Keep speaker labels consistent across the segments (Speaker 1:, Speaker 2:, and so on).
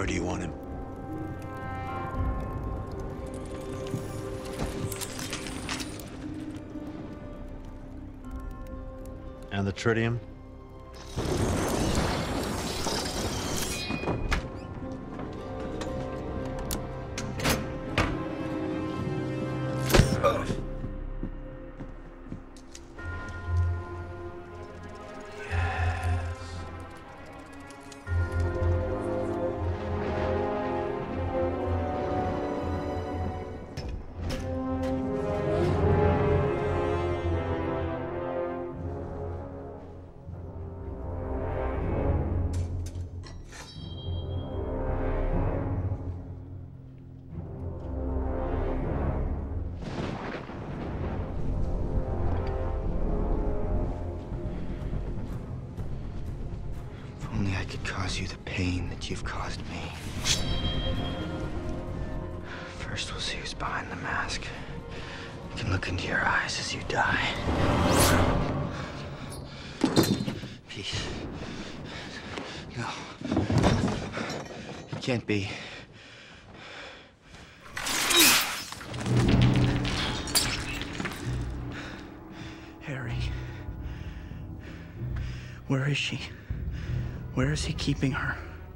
Speaker 1: Where do you want him? And the tritium?
Speaker 2: Only I could cause you the pain that you've caused me. First, we'll see who's behind the mask. I can look into your eyes as you die. Peace. No. It can't be. Harry. Where is she? Where is he keeping her?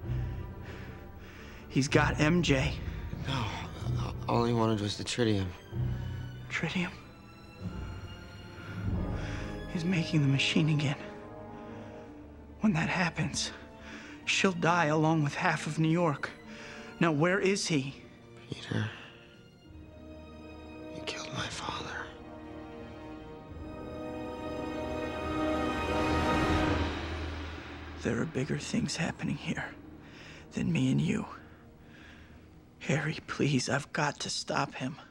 Speaker 2: He's got MJ.
Speaker 3: No, all he wanted was the tritium.
Speaker 2: Tritium? He's making the machine again. When that happens, she'll die along with half of New York. Now, where is he?
Speaker 3: Peter, you killed my father.
Speaker 2: There are bigger things happening here than me and you. Harry, please, I've got to stop him.